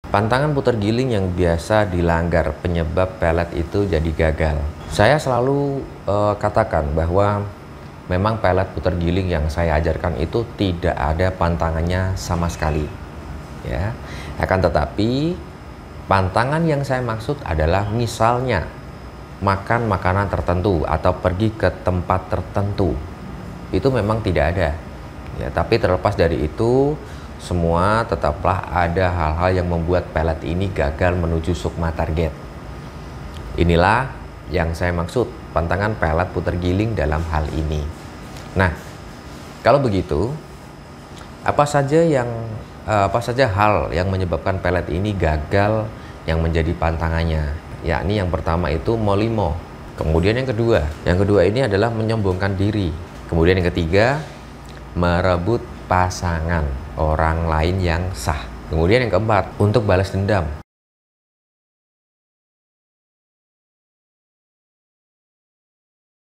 Pantangan putar giling yang biasa dilanggar penyebab pelet itu jadi gagal. Saya selalu katakan bahwa memang pelet putar giling yang saya ajarkan itu tidak ada pantangannya sama sekali. Ya, akan tetapi pantangan yang saya maksud adalah misalnya makan makanan tertentu atau pergi ke tempat tertentu, itu memang tidak ada. Ya, tapi terlepas dari itu, semua tetaplah ada hal-hal yang membuat pelet ini gagal menuju sukma target. Inilah yang saya maksud pantangan pelet putar giling dalam hal ini. Nah, kalau begitu, apa saja hal yang menyebabkan pelet ini gagal yang menjadi pantangannya? Yakni yang pertama itu molimo. Kemudian yang kedua ini adalah menyombongkan diri. Kemudian yang ketiga, merebut pasangan orang lain yang sah. Kemudian yang keempat, untuk balas dendam.